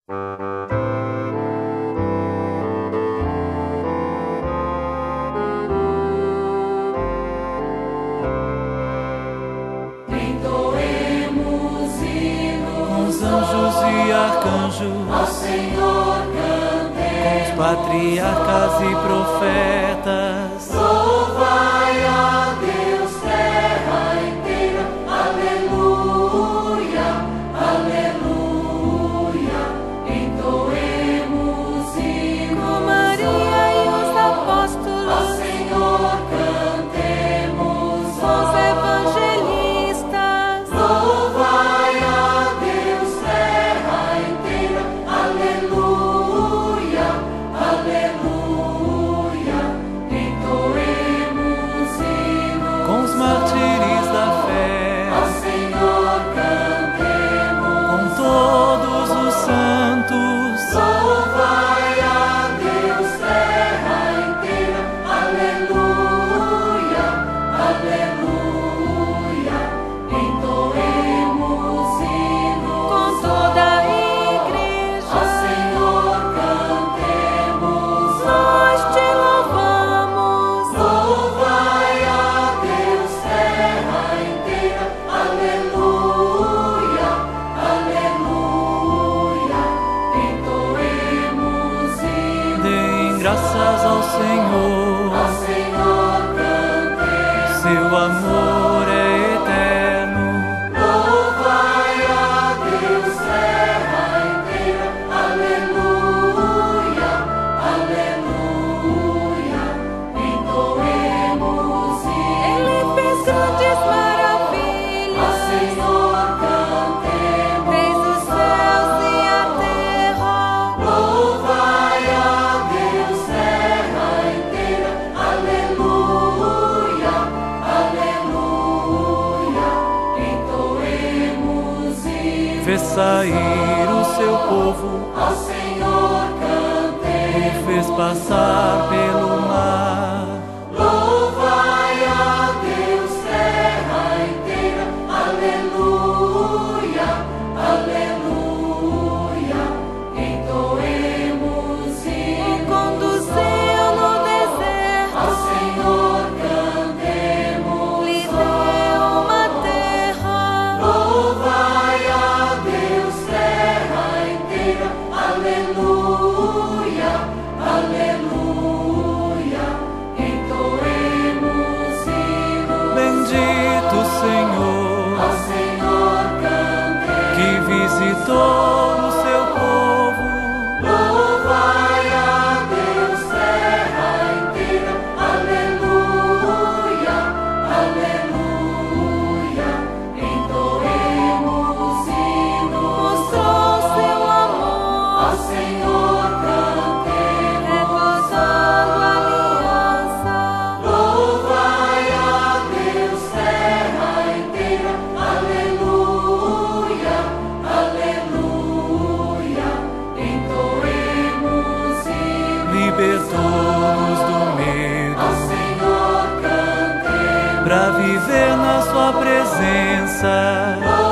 Anjos e arcanjos, ao Senhor cantemos, com os patriarcas e profetas. Louvai a Deus, terra inteira, aleluia, aleluia. Entoemos hino com Maria e os apóstolos, ao Senhor cantemos, com os evangelistas. louvai a Deus, terra inteira, aleluia, aleluia. Entoemos hino Com os mártires da fé, ao Senhor cantemos, com todos os santos. louvai a Deus, terra inteira, aleluia, aleluia. Entoemos hino Com toda a igreja, ao Senhor cantemos, nós te louvamos. louvai a Deus, terra inteira, aleluia, aleluia. Entoemos hino Deem graças ao Senhor, ao Senhor cantemos, seu amor é eterno. louvai a Deus, terra inteira, aleluia, aleluia. Entoemos hino Ele fez grandes ao maravilhas, Senhor cantemos, fez os céus e a terra. louvai a Deus, terra inteira, aleluia, aleluia. Entoemos hino Fez sair o seu povo, ao Senhor o cantemos, fez passar pelo mar. louvai a Deus, terra inteira, aleluia, aleluia. Entoemos O hino conduziu no ao deserto, Senhor cantemos, lhe deu uma terra. louvai a Deus, terra inteira, aleluia, aleluia. Entoemos hino Bendito Senhor, ao Senhor cantemos, que visitou o seu povo. louvai a Deus, terra inteira, aleluia, aleluia. Entoemos hino Mostrou seu amor, ao Senhor cantemos, recordando a aliança. louvai a Deus, terra inteira, aleluia, aleluia. Entoemos hino Libertou-nos do ao medo, Senhor cantemos, pra viver na sua presença.